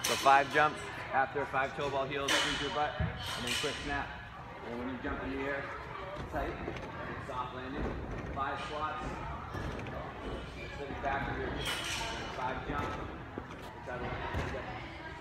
So 5 jumps, after 5 toe ball heels, squeeze your butt, and then quick snap. And when you jump in the air, tight, and soft landing. 5 squats, sitting back with your 5 jumps. Try to land it.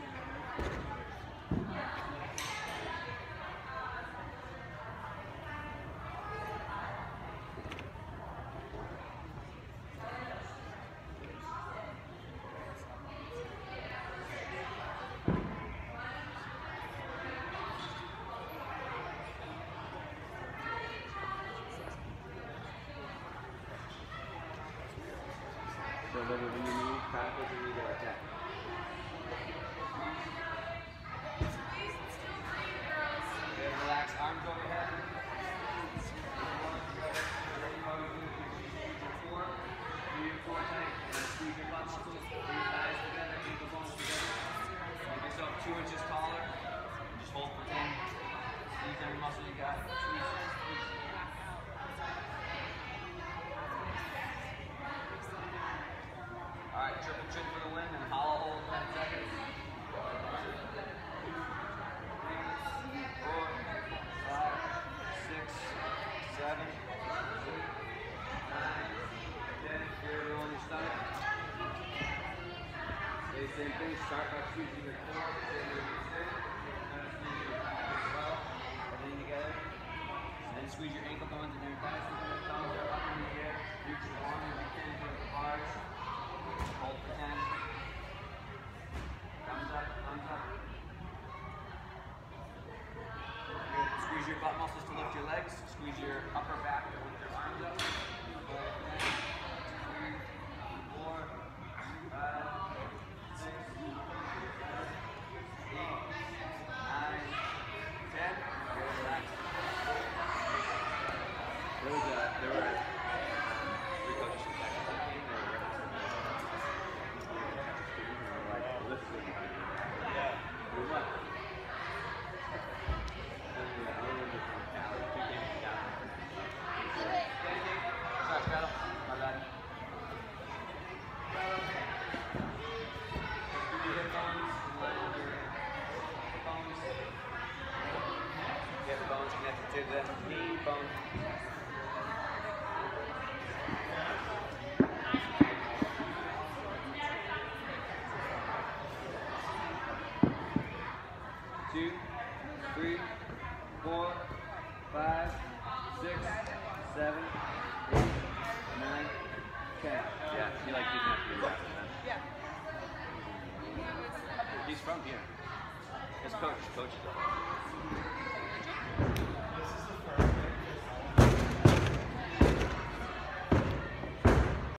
So when you move, kind of put your knee there like that. Okay, relax, arms overhead. Core tight, and squeeze your butt muscles, bring your thighs together, ankle bones together. Make yourself 2 inches taller, and just hold for 10. Squeeze every muscle you got. Squeeze. Alright, triple chin for the win, and hollow hold 10 seconds. 3, 4, 5, 6, 7, 8, 9, 10. Here, roll your stomach. Same thing, start by squeezing your core, squeeze your as well, everything together. And then squeeze your ankle bones and your thighs together, thumbs are up in the air, reach your arm if you can for the bars. Hold for 10. Thumbs up, thumbs up. Good. Squeeze your butt muscles to lift your legs. Squeeze your upper back to lift your arms up. Hold for 10. 3, 4, 5, 6, 7, 8, 9, 10. Good, relax. There were 3 coaches from Texas that came. They were Get the bones connected to the knee bone. Two, 3, 4, 5, 6, 7, 8, 9, 10. Yeah, he like didn't have to do that. Yeah. He's from here. His coach coaches him. This is the first.